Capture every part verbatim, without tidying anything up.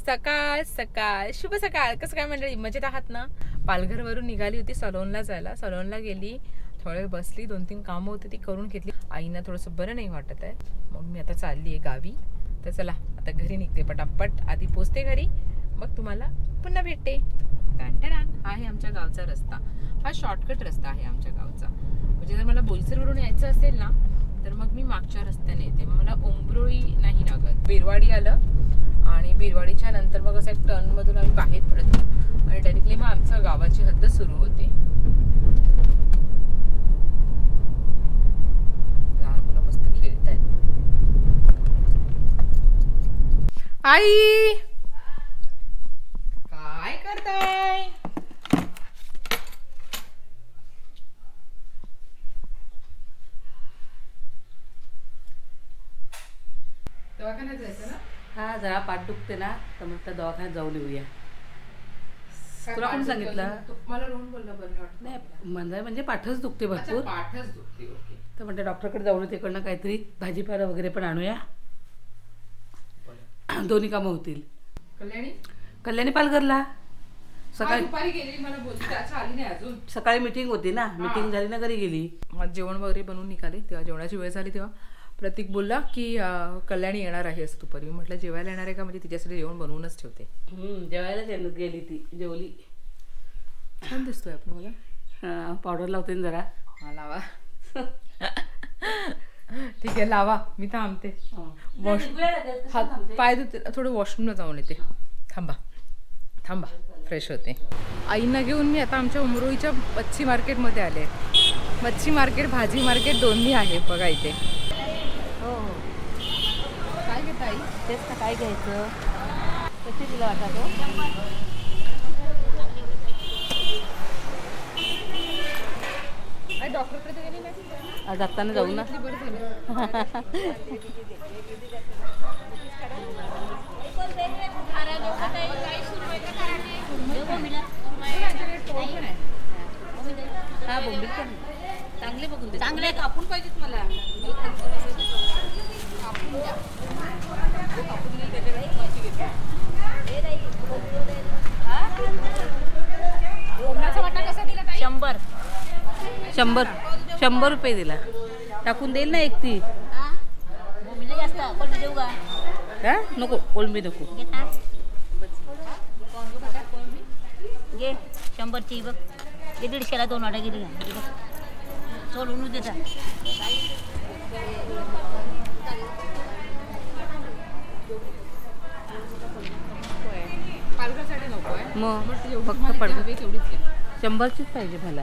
सकाळ सकाळ शुभ सकाळ. कसं काय मंडळी, मजेत आहात ना? पालघरवरून निघाली होती सलोनला जायला. सलोनला गेली, थोडे वेळ बसली, दोन तीन कामं होती ती करून घेतली. आईना थोडंसं बरं नाही वाटत आहे, मग मी आता चालली आहे गावी. तर चला आता घरी निघते पटापट, आधी पोचते घरी, मग तुम्हाला पुन्हा भेटते. टॅन हा आहे आमच्या गावचा रस्ता. हा शॉर्टकट रस्ता आहे आमच्या गावचा. म्हणजे जर मला बोईसरवरून यायचं असेल ना तर मग मी मागच्या रस्त्याने येते, मग मला ओंबरोळी नाही लागत. बेरवाडी आलं आणि बेरवाडीच्या नंतर मग असं एक टर्नमधून आम्ही बाहेर पडतो आणि डायरेक्टली मग आमच्या गावाची हद्द सुरू होते. लहान मुलं मस्त खेळत आहेत. आई काय करताय? दवाखान्यात जायचं ना? हा जरा पाठ दुखते ना, तर मग त्या दवाखान्यात जाऊन येऊया. तुला कोण सांगितलं? मला रोहन बोलला बरं वाटत नाही म्हणजे म्हणजे पाठच दुखते भरपूर. पाठच दुखते. ओके. तर म्हणते डॉक्टरकडे जाऊन तिकडनं काहीतरी भाजीपाला वगैरे पण आणूया, दोन्ही कामं होतील. कल्याणी कल्याणी पालघरला सकाळी दुपारी गेली, मला बोलते अच्छा आली नाही अजून. सकाळी मीटिंग होती ना, मीटिंग झाली ना घरी गेली. मग जेवण वगैरे बनवून निघाले, तेव्हा जेवणाची वेळ झाली तेव्हा प्रतीक बोलला की कल्याणी येणार आहे असं दुपारी. मी म्हटलं जेवायला येणार आहे का, म्हणजे तिच्यासाठी जेवण बनवूनच ठेवते. जेवायला गेली ती, जेवली. छान दिसतोय आपण. मला हां पावडर लावते ना जरा. हा लावा. ठीक आहे लावा, मी थांबते. वॉश हात पाय धुते, थोडं वॉशरूमला जाऊन येते. थांबा थांबा फ्रेश होते. आईंना घेऊन मी आता आमच्या उमरोईच्या मच्छी मार्केटमध्ये आले. मच्छी मार्केट भाजी मार्केट दोन्ही आहे बघा इथे. हो हो. काय घेता आई? तेच ना, काय घ्यायचं? कशी तुला वाटतं? आई डॉक्टरकडे गेली नाही आज जाताना जाऊ ना. बरं झालं. हा बोंबील पण चांगले बघून दे. चांगले कापून पाहिजेत मला. वाटा कसा दिला? शंभर शंभर शंभर रुपये दिला. टाकून देईल ना एक ती. देऊ का? हा नको, कोळंबी नको. घे शंभरची बघ. हे दीडशेला दोन वाटा गेली का? सोडून देता. पालघरसाठी नको आहे मग फक्त पडवे शंभरचीच पाहिजे मला.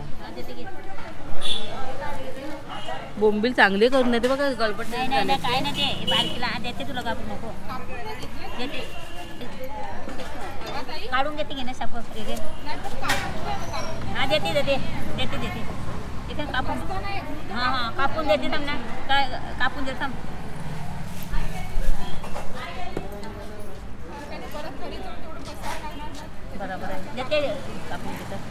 बोंबील चांगले करून देते बघा, गलबट नाही नाही नाही काय नाही ते बारकीला देते तुला कापून नको देते. काढून घेते घेणे साप घे. हा देते देते देते देते इथे कापून. हां हां कापून देते थांब ना, काय कापून देते थांब. बरोबर आहे देते कापून देतं.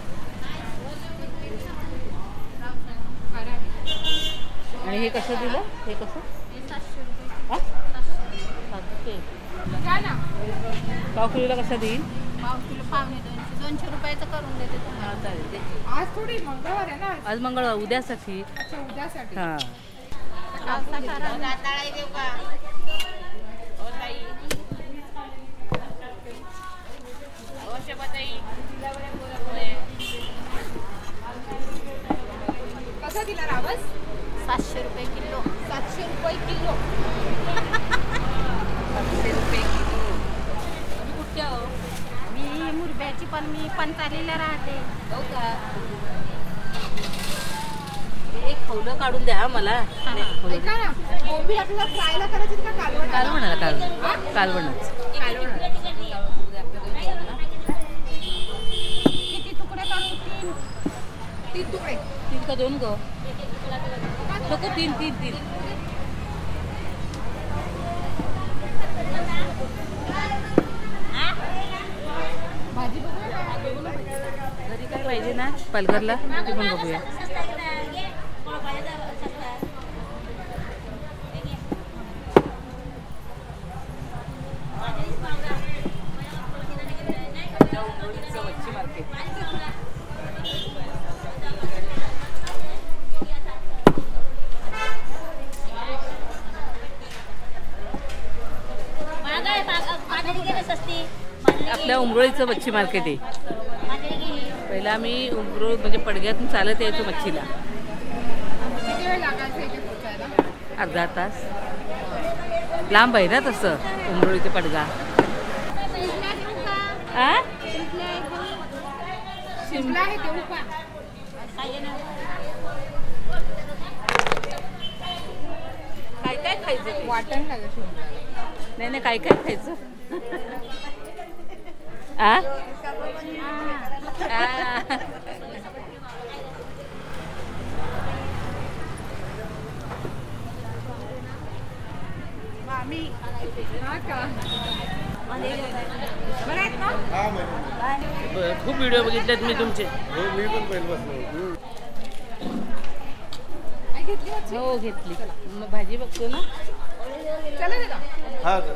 आणि हे कसं दिलं? हे कसं? हां सातशे. पाव किलोला कसं देईल? पाव किलो पावणे दोनशे दोनशे रुपयाचं करून देते तुम्हाला. हां चालेल ते. आज थोडी मंगळवार आहे ना. आज मंगळवार, उद्यासाठी. अच्छा उद्यासाठी. हां देऊ का? कसा दिला रावस? सातशे रुपये किलो. सातशे रुपये किलो. सातशे रुपये किलो. तुम्ही कुठच्या हो? मी मुरब्याची, पण मी पंचालीला राहते. हो का? एक खवलं काढून द्या मला. ऐका ना, बोंबील आपल्याला फ्रायला करायची का कालवण? कालवणाला कालवण कालवणच. किती तुकडे काढू? तीन. तीन तुकडे. तीन का दोन गो? नको तीन तीन तीन. भाजी बघूया. घरी काय पाहिजे ना पालघरला ते पण बघूया. उमरोळीचं मच्छी मार्केट. आपल्या उमरोळीचं मच्छी मार्केट आहे. पहिला आम्ही उमरोळ म्हणजे पडग्यातून चालत यायचो मच्छीला. अर्धा तास. लांब आहे ना तसं उमरोळी ते पडगा. आ शिमला आहे ते उपा. काय काय खायचं वाटण लागेल. नाही नाही काय काय खायचं. आ खूप व्हिडिओ बघितलेत मी तुमचे. मी पण पहिल्यापासून हो घेतली. मग भाजी बघतो ना. हा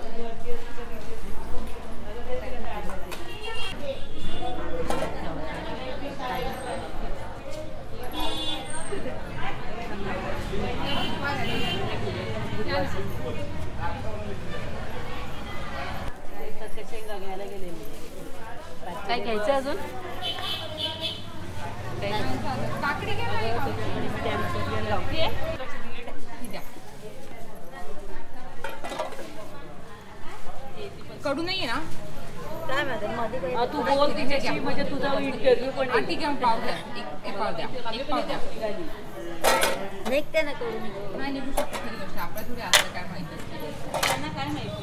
काय घ्यायचं अजून. कडू नाहीये ना. तू बोल तिच्याशी म्हणजे तुझा इंटरव्ह्यू पण. ठीक आहे पाव द्या. एक पाव द्या. एक पाव द्या. निघते ना कडून. नाही निघू शकतो खरी गोष्ट. आपल्या थोडी असं काय माहिती. त्यांना काय माहिती.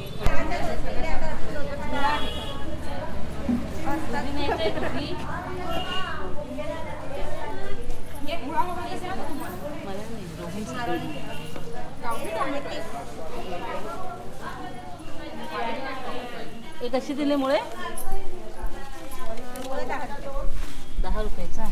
हे कशी दिले मुळे. दहा रुपयाचा.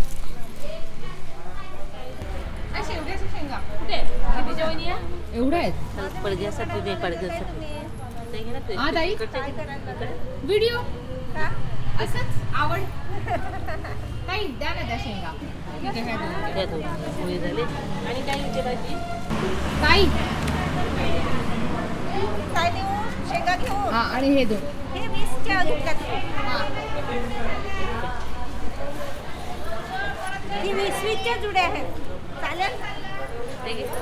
शेवग्याच्या शेंगा कुठे कितीच्या वहिनी या. एवढ्या आहेत. पडग्यासाठी दे. पडग्यासाठी ते घे ना ते. हा ताई व्हिडिओ असंच आवड. ताई द्या ना त्या शेंगा. द्या दोन पोळी झाली. आणि काय घेते भाजी. ताई काय देऊ शेंगा घेऊ. हा आणि हे दोन. हे वीसच्या घेतल्यात. ही वीस वीसच्या जुड्या आहेत. चालेल. ते घे.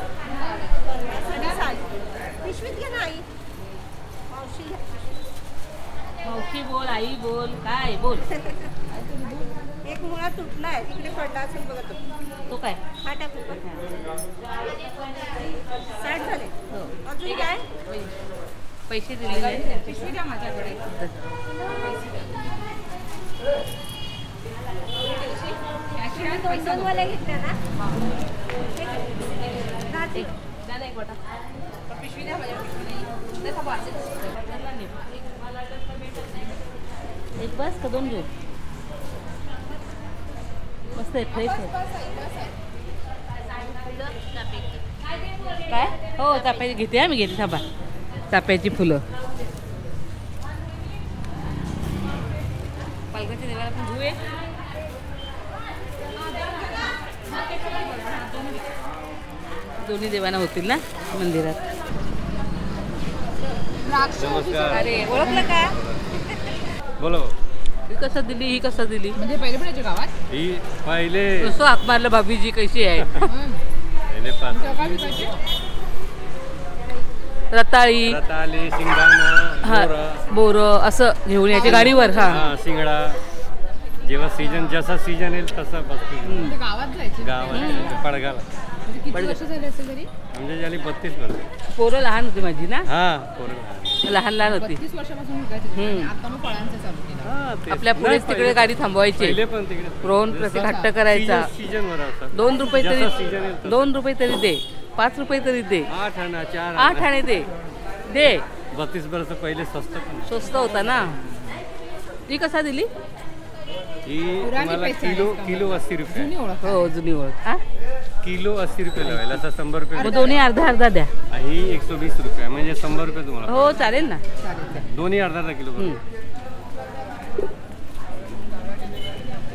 पिशवीत घे ना आई. मावशी मावशी बोल. आई बोल. काय बोल. एक मुळा तुटलाय तिकडे पडला असेल बघा तो. तो काय. हा टाकू साठ झाले. अजून काय पैसे दिलेले. पिशवी द्या माझ्याकडे. दोन दोन वाल्या घेतल्या ना. पिशवी द्या माझ्याकडे. एक बस का दोन घेऊ. मस्त आहे. फ्रेश आहे. काय हो चाफ्याची घेते. आम्ही घेते. थांबा. चाफ्याची फुलं. पालकाच्या देवाला पण घेऊया. दोन्ही देवाना होतील ना मंदिरात. नमस्कार. अरे ओळखलं का. बोलो. ही कसं दिली. ही कसं दिली. म्हणजे पहिले पण गावात ही पहिले कसं हाक मारलं. भाभीजी कशी आहे. पहिले पाच रताळी रताळी शिंगदाणा हा बोरं. बोरं असं घेऊन यायचे गाडीवर. हा हा शिंगडा. जेव्हा सीजन जसा सीजन येईल तसं बसतो. गावात जायचे. गावात पडगाला. किती वर्ष झाले असेल तरी. म्हणजे झाली बत्तीस वर्ष. पोरं लहान होती माझी ना. हा पोरं लहान लहान होती. तीस वर्षापासून विकायचे. आता मग फळांचं चालू केलं. हा तेच. आपल्या नाही, पुढेच तिकडे पहिले- गाडी थांबवायची. पहिले पण तिकडे रोहन प्रत्येक हट्ट करायचा. सीजन वर असतात. दोन रुपये जसं season तरी येईल तसं. दोन रुपये तरी दे. पाच रुपये तरी दे. आठ आणा चार आठ आणा. आणे दे. दे. बत्तीस वर्ष पहिले स्वस्त पण नाही. स्वस्त होता ना. ती कसा दिली. ही पुराणी तुम्हाला पैसे किलो आहेत. किलो अस्सी रुपये. जुनी ओळख. हो जुनी ओळख. हा किलो अस्सी रुपये लावायला आता शंभर रुपये. मग दोन्ही अर्धा अर्धा द्या. ही एकशे वीस रुपये म्हणजे शंभर रुपये तुम्हाला. हो चालेल ना. चालेल. दोन्ही अर्धा अर्धा किलो. हम्म.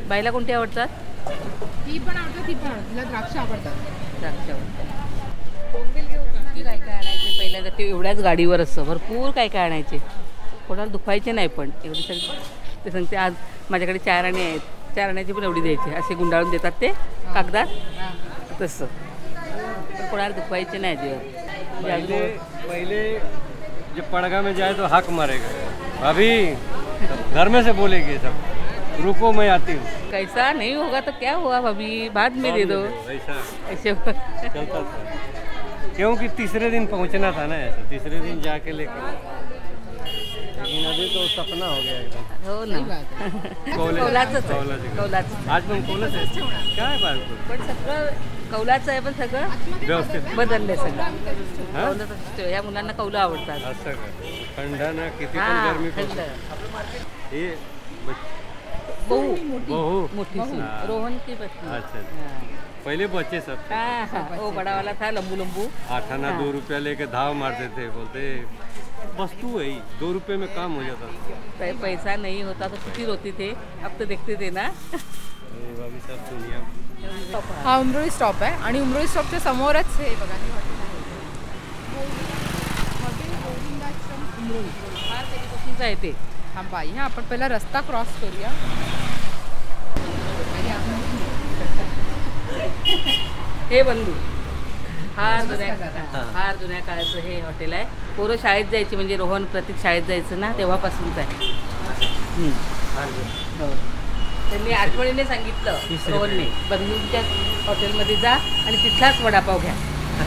बाईला कोणती आवडतात? ती पण आवडतात, ती पण आवडतात. तिला द्राक्ष आवडतात. द्राक्ष आवडतात. किती काय काय आणायचे पहिल्या तर ते एवढ्याच गाडीवर असतं, भरपूर काय काय आणायचे. कोणाला दुखायचे नाही पण एवढी सगळी. ते सांगते आज माझ्याकडे चार आणे आहेत, चार आण्याची पण एवढी द्यायची. असे गुंडाळून देतात ते कागदात तसं. पण कोणाला दुखवायचे नाही अजिबात. पहले पहले जब पड़गा में जाए तो हक मारेगा, अभी घर में से बोलेगी सब रुको मैं आती हूँ। कैसा नहीं होगा तो क्या हुआ भाभी, बाद में दे दो ऐसा ऐसे। चलता था क्योंकि तीसरे दिन पहुँचना था ना, ऐसा तीसरे दिन जाके लेके, लेकिन अभी तो सपना हो गया एकदम। हो ना, कौलाचंच आहे, कौलाचं. आज पण कोलच आहे काय बाळगून पण सगळं कौलाचं आहे, पण सगळं व्यवस्थित बदललंय सगळं. हा? कौलाचं असतं. या मुलांना कौलं आवडतात. असं का थंड ना किती पण हा, गरमी थंड. पडते. हे बच- बहू बहू मोठी सी हाँ. रोहन की बच्ची. अच्छा हाँ. पहले बच्चे सब थे। हाँ, हाँ, वो बड़ा वाला था लंबू लंबू. आठ आना हाँ. दो रुपया लेके धाव मारते थे, बोलते वस्तु है ही, दो रुपये में काम हो जाता था। पै- पैसा नहीं होता तो किती रोती थे, अब तो देखते थे ना. ये अभी सब दुनिया हा उमरोळी स्टॉप आहे आणि उमरोळी स्टॉपच्या समोरच हे बघा हे हॉटेल आहे. हॉटेल गोविंदाश्रम उमरोळी. फार त्याच्यापासूनच आहे ते. हा बाई, हा आपण पहिला रस्ता क्रॉस करूया. हे बंधू फार जुन्या फार जुन्या काळाचं हे हॉटेल आहे. पोरं शाळेत जायची म्हणजे रोहन प्रतीक शाळेत जायचं ना तेव्हापासूनच आहे. हम्म. हो. त्यांनी आठवणीने सांगितलं रोहनने, बंधूंच्या हॉटेलमध्ये जा आणि तिथलाच वडापाव घ्या.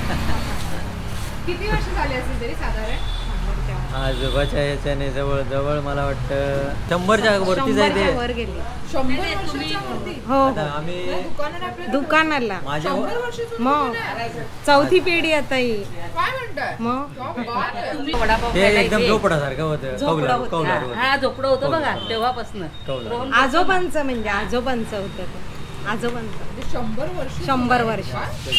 किती वर्ष झाली असेल तरी साधारण? आजोबाच्या याच्याने जवळ जवळ मला वाटतं शंभरच्या वरती जायचे. वर गेली शंभर वर्षाच्या वरती. हो आता आम्ही दुकानात आपल्या दुकानाला माझ्या शंभर वर्षाचं मग दुकान आहे. चौथी पिढी आता ही. काय म्हणताय? मग क्या बात आहे. तुम्ही वडापाव ते खायला एकदम इथे- झोपडासारखं होतं. झोपडं कौलारू होतं. कौलारू हा, होतं. हा झोपडं होतं बघा तेव्हापासून. कौलारू. रोहन आजोबांचं म्हणजे आजोबांचं होतं ते. आजोबांचं म्हणजे शंभर वर्ष शंभर वर्ष.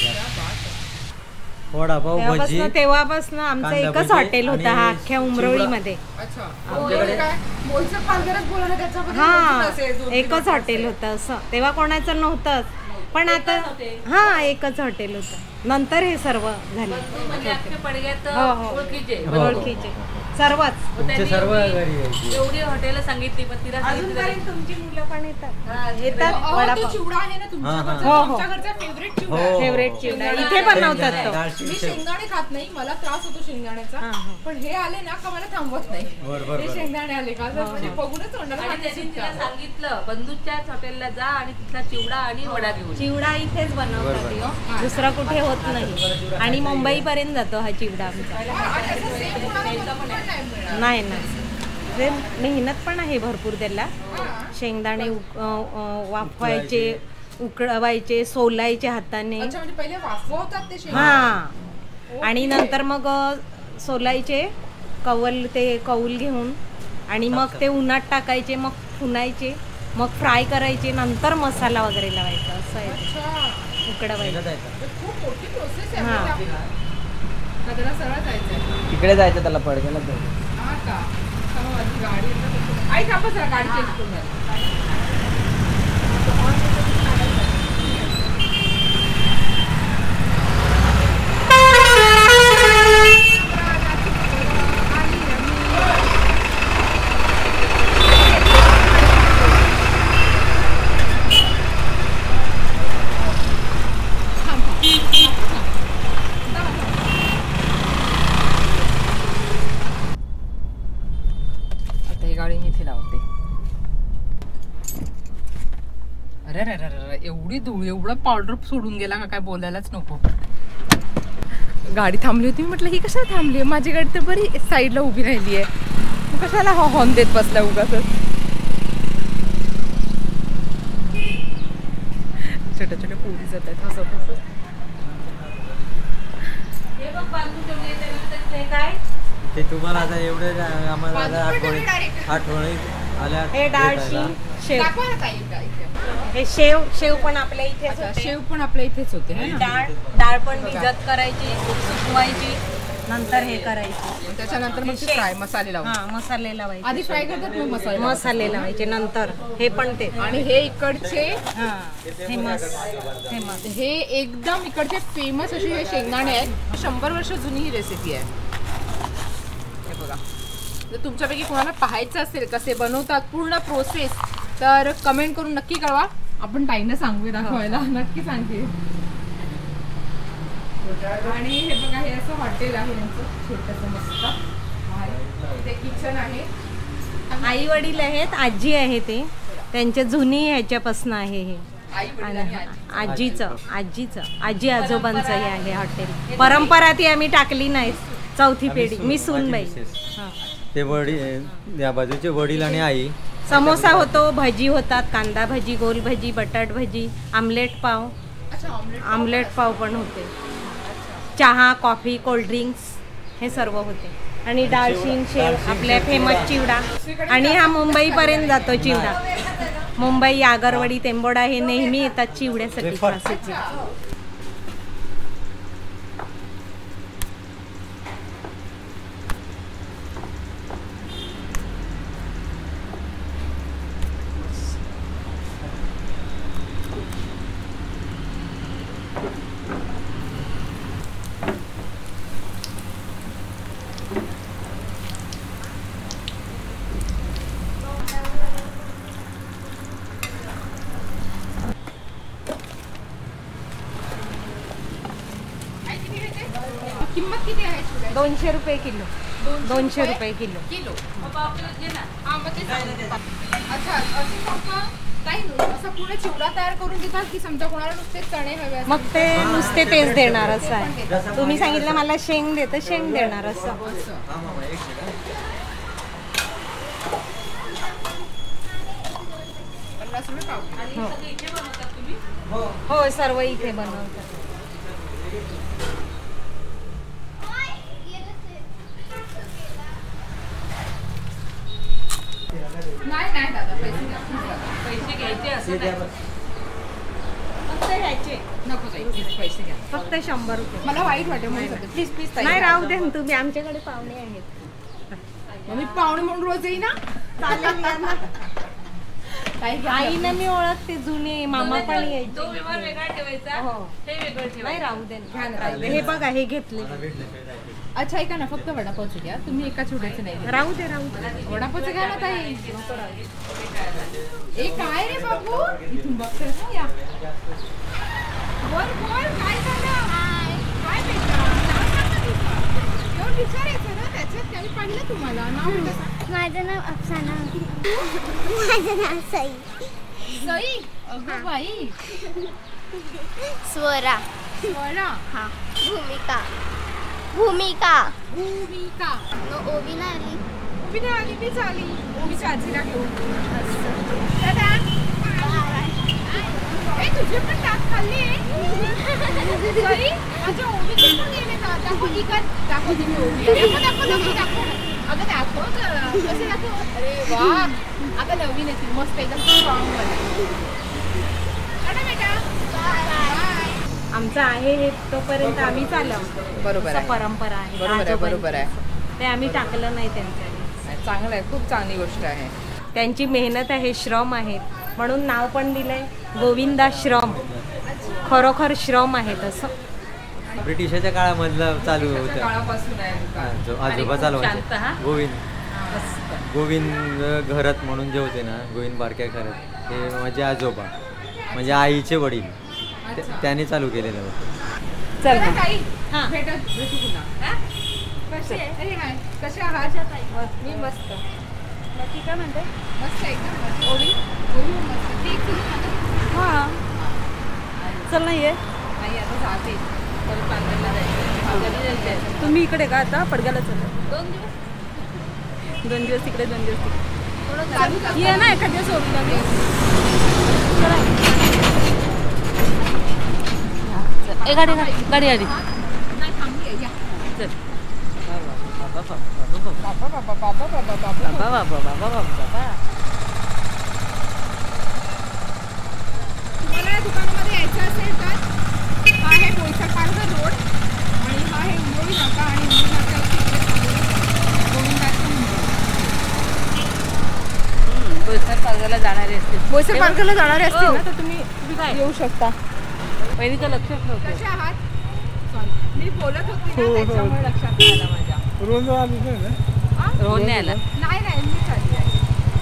वडापाव भजी तेव्हापासून तेव्हापासून आमचं कांदा एकच भजी हॉटेल होतं हा आणि अख्ख्या उमरोळीमध्ये. अच्छा. आमच्याकडे- काय मोलचं पालघरच बोलवलं त्याच्यामध्ये हा मोलचं असेल, दोन तीन एकच वर्ष हॉटेल होतं असं. तेव्हा कोणाचं नव्हतंच, पण आता हा एकच हॉटेल होतं. नंतर हे सर्व झाले म्हणजे अख्खे पडग्यात हो, हो. ओळखीचे. हो. ओळखीचे सर्वच. तुमचे सर्व एवढी- घरी यायचे. एवढी हॉटेल सांगितली पण तिला सांगितलं अजूनपर्यंत तुमची मुलं पण येतात हा, येतात अहो, तो वडापाव. चिवडा आहे ना तुमच्या हा, हा. घरचा, हो, हो. आमच्या घरचा फेवरेट चिवडा हो. आहे. फेवरेट चिवडा इथे बनवतात तो. डाळ मी शिवसेव. शेंगदाणे खात नाही, मला त्रास होतो शेंगदाण्याचा. हा, हा. पण हे आले ना का मला थांबवत नाही. बरं, बरं, हे बरं. शेंगदाणे आले का तर म्हणजे बघूनच तोंडाला आणि पाणी त्यांनी तिला सुटतं. सांगितलं बंधूच्याच हॉटेलला जा आणि तिथला चिवडा आणि वडा घेऊन ये. चिवडा इथेच बनवतात बरोबर. हो. दुसरा कुठे होत नाही. आणि मुंबई पर्यंत जातो हा चिवडा आमचा. आणि असं सेम कोणाला कुठं पण नाही मिळणार. नाही नाही ते मेहनत पण आहे भरपूर त्याला. शेंगदाणे उक- अं, अं, वाफवायचे, उकळवायचे, सोलायचे हाताने. अच्छा, म्हणजे पहिले वाफवतात ते शेंगदाणे. हा आणि नंतर मग अं, सोलायचे कौल ते कौल घेऊन आणि मग ते उन्हात टाकायचे, मग फुनायचे, मग फ्राय करायचे, नंतर मसाला वगैरे लावायचा असं आहे. अच्छा, उकडवायचं. म्हणजे खूप मोठी प्रोसेस आहे हा. म्हणजे आपली. का त्याला सरळ जायचंय? तिकडे जायचं त्याला पडग्याला हा का? चला, माझी गाडी येते. आई थांबा जरा, गाडी चेंज करून द्या. आता ही गाडी मी इथे लावते. अरे अरे अरे अरे, एवढी धूळ, एवढं पावडर सोडून गेला का काय बोलायलाच नको. गाडी थांबली होती, मी म्हटलं ही कशाला थांबली आहे? माझी गाडी तर बरी साईडला उभी राहिली आहे, मग कशाला हा हॉर्न देत बसला उगाच. छोट्या छोट्या पोरी जात आहेत हसत हसत. हे बघ बांधून ठेवले त्यानंतर ते काय ते तुम्हाला आता एवढे आम्हाला आता आठवणी आठवणी आल्या हे डाळशी भेटायला. शेव. दाखवा ना ताई इकडे, इथे. हे शेव शेव पण आपल्या इथेच अच्छा, होते. शेव पण आपल्या इथेच होते है ना? डाळ डाळ पण भिजत करायची, सुकवायची, नंतर हे करायचे. त्याच्यानंतर मग Fish. फ्राय मसाले लावून हा मसाले लावायचे. आधी फ्राय करतात मग मसाले मसाले लावायचे नंतर हे पण ते. आणि हे इकडचे हा फेमस फेमस. हे एकदम इकडचे फेमस असे हे शेंगदाणे आहेत. शंभर वर्ष जुनी ही रेसिपी आहे. हे बघा, जर तुमच्यापैकी कोणाला पाहायचं असेल कसे बनवतात पूर्ण प्रोसेस तर कमेंट करून नक्की कळवा. आपण ताईंना सांगूया दाखवायला. नक्की सांगते. आणि हे बघा, हे असं हॉटेल आहे यांचं छोटंसं मस्त. इथे किचन आहे. आई वडील आहेत, आजी आहे ते त्यांच्या जुनी ह्याच्यापासून आहे हे. आई वडील आणि आजी. आजीचं आजीचं आजी आजोबांचं हे आहे हॉटेल. परंपरा ती आम्ही टाकली नाही. चौथी पिढी. मी सूनबाई. हा. ते वडील या बाजूचे वडील आणि आई. समोसा होतो, भजी होतात, कांदा भजी, गोल भजी, बटाट भजी, आमलेट पाव. आमलेट पाव पण होते. चहा, कॉफी, कोल्ड्रिंक्स हे सर्व होते. आणि डाळशीन शेव आपल्या फेमस चिवडा. आणि हा मुंबईपर्यंत जातो चिवडा. मुंबई, आगरवाडी, तेंबोडा हे नेहमी येतात चिवड्यासाठी खासीचे. किंमत किती आहे चिवड्याची? दोनशे रुपये किलो. दोनशे रुपये किलो. किलो. हा, मग ते सांगू. अच्छा, असं मग काही असं पूर्ण चिवडा तयार करून देतात की समजा कोणाला नुसते चणे हवे असतील? मग ते नुसते तेच देणार असं आहे. तुम्ही सांगितलं मला शेंग दे तर शेंग देणार असं. पन्नास रुपये पाव. हो सर्व इथे बनवतात. नाही नाही दादा, पैसे द्या. पैसे घ्यायचे असं नाही. फक्त ह्याचे नको ताई, please पैसे घ्या. फक्त शंभर रुपये. मला वाईट वाटेल म्हणून प्लीज प्लीज ताई. नाही राहू दे ना, तुम्ही आमच्याकडे पाहुणे आहेत. मग मी पाहुणे म्हणून रोज येईन ना. चालेल या ना. ताई घ्या. आईनं मी ओळखते जुने मामा पण यायचे. तो व्यवहार वेगळा ठेवायचा, हो. हे वेगळं नाही ठेवायचं. राहू दे ना. राहू दे. हे बघा हे घेतले. अच्छा ऐका ना, फक्त वडापावचं घ्या तुम्ही, एका छोट्याचं नाही घ्या. राहू दे राहू दे. वडापावचं घ्या ना ताई. ए काय रे बाबू, इथून बघतेस ना. या बोल बोल, काय झालं? काय बेटा, नाव सांग ना तुझं. एवढं विचारायचं ना त्याच्यात. त्यांनी पाहिलं तुम्हाला नाव म्हटलं सांग. माझं नाव अफसाना. माझं नाव सई. सई. अगं बाई. स्वरा. स्वरा. हा. भूमिका. भूमिका. भूमिका. ओबी नाही आली. उभी नाही आली, मीच आली. उभीच्या आजीला घेऊन. दादा. ए तुझे पण दात खाल्ले. सई, माझ्या ओबीचे पण गेले दात. दाखव इकडं. दाखव तिने ओबी. दाखव दाखव दाखव दाखव. अगं दाखव गं. कसे दाखव. अरे वा. अगं नवीन येतील मस्त एकदम स्ट्रॉंग वाले. काढा बेटा. आमचं आहे हे तोपर्यंत आम्ही चालव. बरोबर आहे. परंपरा आहे. बरोबर आहे, आजोबांची. बरोबर आहे. ते आम्ही टाकलं नाही त्यांच्या. चांगलं आहे, खूप चांगली गोष्ट आहे. त्यांची मेहनत आहे, श्रम आहेत म्हणून नाव पण दिलंय गोविंदा श्रम. खरोखर श्रम आहे तसं. ब्रिटिशाच्या काळामधलं चालू होतं. काळापासून आहे हा, दुकान. जो आजोबा शांत, चालवायचे. हा? गोविंद गोविंद घरत म्हणून जे होते ना, गोविंद बारक्या घरत, ते माझे आजोबा म्हणजे आईचे वडील, ते- त्यांनी चालू केलेलं होतं. चल चला ताई, हा. भेटत भेटू पुन्हा. हा? कशी आहे? अरे हाय. कशा आहात? मी मस्त. बाकी काय म्हणते? मस्त एकदम मस्त. ओवी? ओवी पण मस्त. ते एक किलो खातं? हा चल नाही आहे. नाही आता जाते. परत पालघरला जायचं. पालघरला जायचं. तुम्ही इकडे का आता पडग्याला चाललं? दोन दिवस दोन दिवस तिकडे दोन दिवस तिकडे. थोडं चालू करतो. ये ना एखाद दिवस ओवीला मी. ए गाडी गाडी आली. नाही थांबली आहे. या. चल. बाबा बाबा बाबा बाबा बाबा बाबा. बाबा बाबा बाबा बाबा. तुम्हाला या दुकानामध्ये यायचं असेल तर हा आहे बोईसर पालघर रोड आणि हा आहे इंगोळी नाका आणि इंगोळी नाका पालघरला जाणारे असतील बोईसर पालघरला जाणारे असतील हो. ना तर तुम्ही तुम्ही काय येऊ शकता. पहिली तर लक्षच नव्हतं. कसे आहात? Sorry. मी बोलत होती ना त्याच्यामुळे लक्षात नाही आलं माझ्या. रोज आली ना रोहन नाही आला. नाही नाही मी चालली आहे.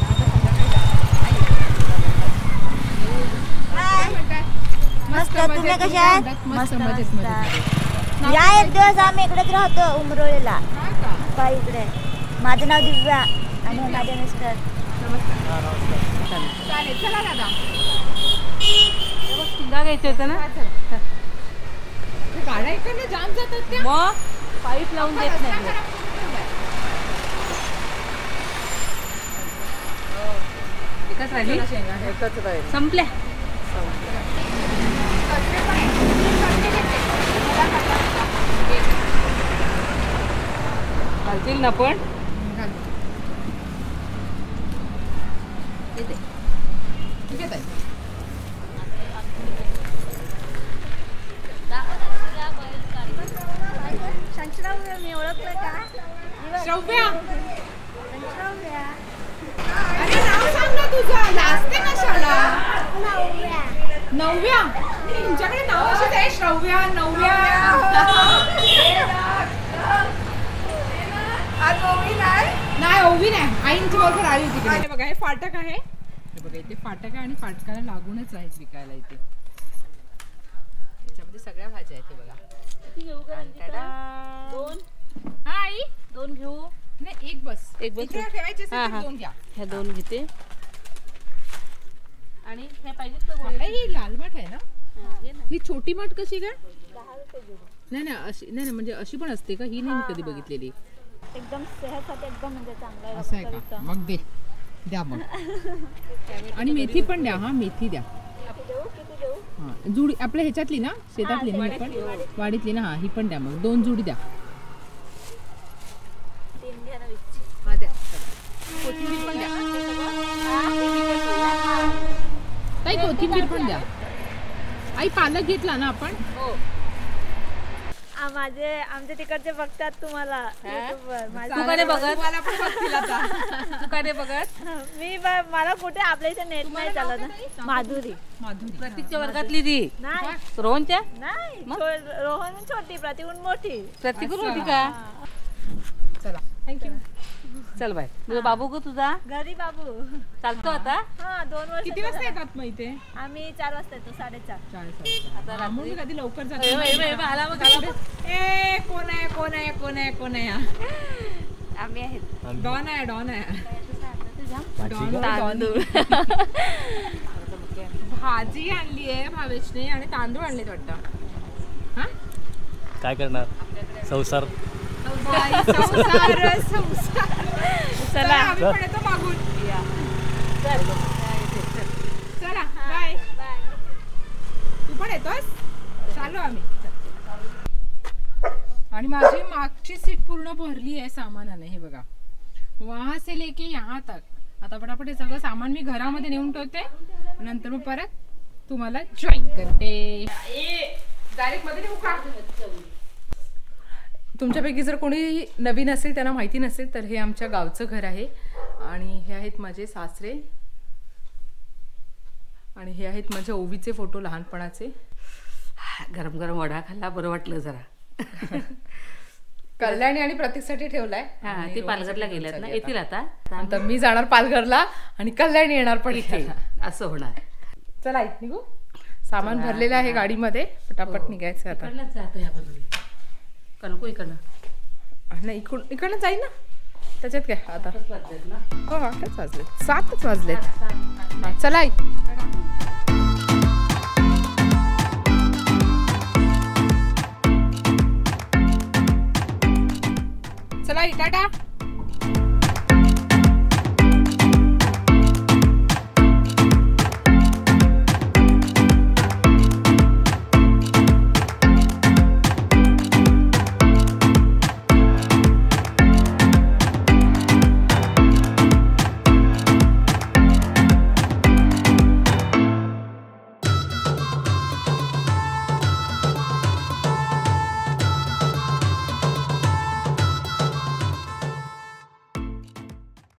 मस्त. तुम्ही कशा आहात? मस्त मजेत मजेत. या एक दिवस आम्ही इकडेच राहतो उमरोळीला. हा का? काय इकडे. माझं नाव दिव्या आणि माझे मिस्टर. चालेल चला दादा. शिंगा घ्यायचे होते ना हे गाड्या इकडनं जाम जातात त्या. मग पाईप लावून देत नाही. एकच राहिली संपल्या. घालतील ना पण ठीक आहे ताई. मी ओळखलं का? श्रव्या. अरे नाव सांग ना तुझं. लाजते कशाला? नव्या. तुमच्याकडे नाव अशीच आहे श्रव्या नव्या. आज ओवी नाही. नाही ओवी नाही. आईंची बरोबर आली होती तिकडे. बघा हे फाटक आहे. हे बघा इथे फाटक आहे आणि फाटकाला लागूनच आहेत विकायला इथे. त्याच्यामध्ये सगळ्या भाज्या आहेत हे बघा. दोन हा आई दोन घेऊ. नाही एक बस. एक बस. इथे ठेवायचे असेल हा, तर हा. दोन घ्या. ह्या दोन घेते आणि हे पाहिजेत का गोळे? आई, ही लाल माठ आहे ना. हा, घे ना. ही छोटी माठ कशी काय? नाही नाही अशी नाही नाही म्हणजे अशी पण असते का? ही नाही मी कधी बघितलेली. एकदम सेहतसाठी एकदम म्हणजे चांगलं आहे. असं आहे का? मग दे द्या मग. आणि मेथी पण द्या. हा मेथी द्या. हा जुडी आपल्या ह्याच्यातली ना शेतातली ना ही पण वाडीतली ना. हा ही पण द्या मग. दोन जुडी द्या. हा द्या. कोथिंबीर पण द्या. ताई कोथिंबीर पण द्या. आई पालक घेतला ना आपण. हो. आ, माझे आमचे तिकडचे बघतात तुम्हाला YouTubeवर. माझे- तू का नाही बघत? तुम्हाला पण बघतील आता. तू का नाही बघत? मी ब- मला कुठे आपल्या इथे नेट नाही चालत ना. माधुरी माधुरी. प्रतीकच्या वर्गातली ती नाही रोहनच्या नाही छो- रोहन छोटी प्रतिहून मोठी. प्रतीक होती का? चला थँक्यू. चल बाय. तुझा बाबू का तुझा घरी बाबू. चालतो आता. हा दोन वर्ष किती वाजता येतात मग इथे? आम्ही चार वाजता येतो साडेचार. चाळीस आता वाजता. मग रात्री मी कधी लवकर ए, जाते. ए, ए, आला बघ, आला बघ. ए कोण आहे कोण आहे कोण आहे कोण आहे हा? आम्ही आहेत. डॉन आहे डॉन आहे. डॉन तांदूळ. भाजी आणली आहे भावेशने आणि तांदूळ आणलेत वाटतं. हा काय करणार संसार. बाई, संसार संसार. चला आम्ही पण येतो मागून. चला बाय. तू पण येतोस? चालू आम्ही. आणि माझी मागची सीट पूर्ण भरली आहे सामानाने. हे बघा वहां से लेके यहाँ तक. आता पटापट हे सगळं सामान मी घरामध्ये नेऊन ठेवते. नंतर मग परत तुम्हाला जॉईन करते. डायरेक्ट मध्ये नेऊ का? तुमच्यापैकी जर कोणी नवीन असेल त्यांना माहिती नसेल तर हे आमच्या गावचं घर आहे. आणि हे आहेत माझे सासरे आणि हे आहेत माझ्या ओवीचे फोटो लहानपणाचे. गरम गरम वडा खाल्ला बरं वाटलं जरा. कल्याणी आणि प्रतीकसाठी ठेवलाय. हा आणि ते रोहनसाठी पालघरला घेऊन गेल्यात ना. चालली येतील आता. आता. नंतर मी जाणार पालघरला आणि कल्याणी येणार पण इथे. असं होणार. चला इथे निघू. सामान भरलेलं आहे गाडीमध्ये. पटापट निघायचं आता. इकडनंच जातो या बाजूने. का नको इकडनं? नाही इकडून इकडनं जाईल ना. त्याच्यात काय आता. आठच वाजलेत ना. हो आठच वाजलेत. सातच वाजलेत. हा, चला आई. चला आई टाटा.